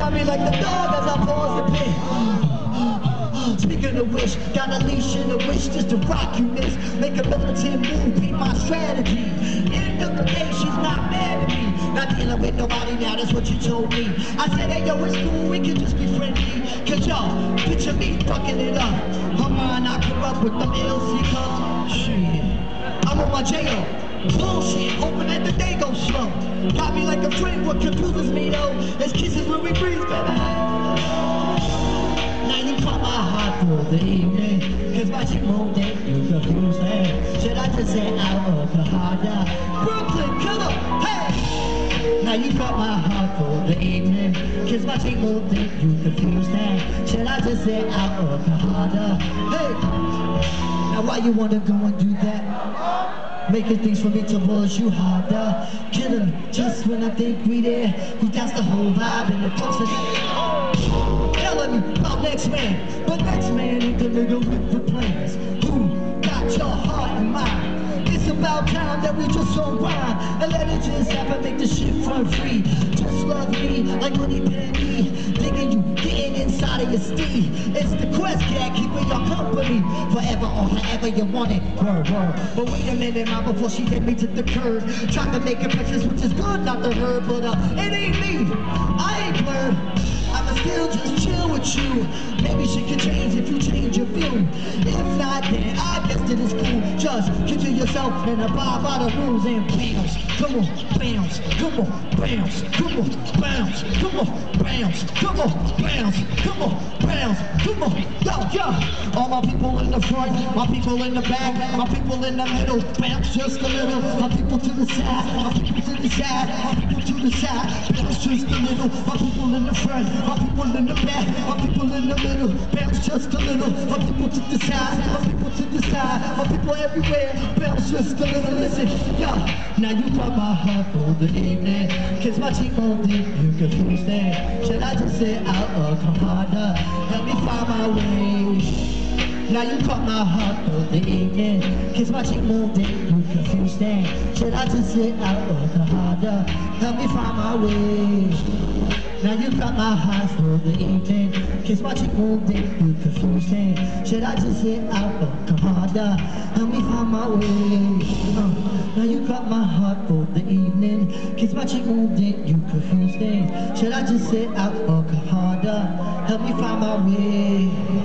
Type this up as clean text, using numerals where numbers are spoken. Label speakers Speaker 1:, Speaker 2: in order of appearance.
Speaker 1: got me like the dog as I pause the pit. Speaking of which, got a leash and a wish just to rock you, miss. Make a militant move, be my strategy. End of the day, she's not mad at me. Not dealing with nobody now, that's what you told me. I said, hey yo, it's cool, we can just be friendly. Cause y'all, picture me fucking it up. Her mind, I corrupt with them LC cups. Shit, I'm on my J.O. Bullshit, hoping that the day goes slow. Got me like a friend, what confuses me though is kisses when we breathe, baby. Now you caught my heart for the evening, cause my chick won't think you confused me. Should I just say out of the harder? Brooklyn, come on, hey! Now you caught my heart for the evening, cause my chick won't think you confused me. Should I just say out of the harder? Hey! Now why you wanna go and do that? Making things for me to push you harder. Killing me just when I think we there. We dance the whole vibe and the close to telling me about next man, but next man ain't the nigga with the plans. Who got your heart and mind? It's about time that we just don't grind and let it just happen, make the shit run free. Just love me like Money Penny, digging you, getting inside of your steed. It's the quest, cat, keeping your company forever or however you want it. Word, word. But wait a minute, mom, before she hit me to the curb, trying to make impressions, which is good, not to her, but it ain't me. I ain't blurred. I'ma still just chill with you. Maybe she can change if you change your view. If not, then I guess that it's cool. Just keep to yourself and abide by the rules and bounce. Come on, bounce. Come on, bounce. Come on, bounce. Come on, bounce. Come on, bounce. Come on, bounce. Come on, yo, yo. All my people in the front, my people in the back, my people in the middle. Bounce just a little. My people to the side, my people to the side, my people to the side. Bounce just a little. My people in the front. My people in the back, my people in the middle, bounce just a little. My people to the side, my people to the side, my people everywhere, bounce just a little. Listen, yo, now you got my heart for the evening, cause my cheek won't think you confused me. Should I just say out or come harder? Help me find my way. Now you caught my heart for the evening, cause my chick won't think you confused me. Should I just sit out or come harder? Help me find my way. Now you got my heart for the evening, cause my chick won't think you confused me. Should I just sit out or come harder? Help me find my way. Now you got my heart for the evening, cause my chick won't think you confused me. Should I just sit out or come harder? Help me find my way.